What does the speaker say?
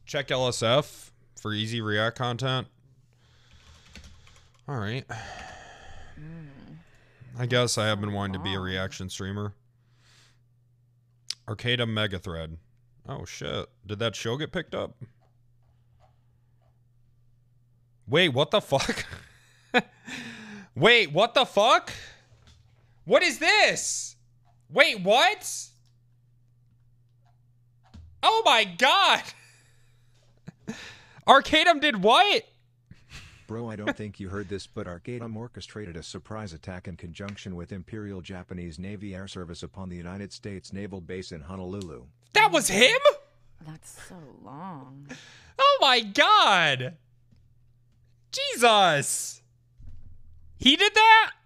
check LSF for easy React content. All right. I guess I have been wanting to be a reaction streamer. Arcadum mega thread. Oh shit. Did that show get picked up? Wait, what the fuck? Wait, what the fuck? What is this? Wait, what? Oh my god! Arcadum did what? Bro, I don't think you heard this, but Arcadum orchestrated a surprise attack in conjunction with Imperial Japanese Navy Air Service upon the United States Naval Base in Honolulu. That was him? That's so long. Oh my god! Jesus! He did that?